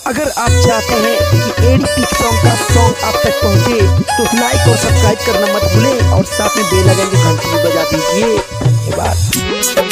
अगर आप चाहते हैं कि एडी पिक सॉन्ग का सॉन्ग आप तक पहुंचे तो लाइक और सब्सक्राइब करना मत भूलें और साथ में बेल आइकन की घंटी भी बजा दीजिए।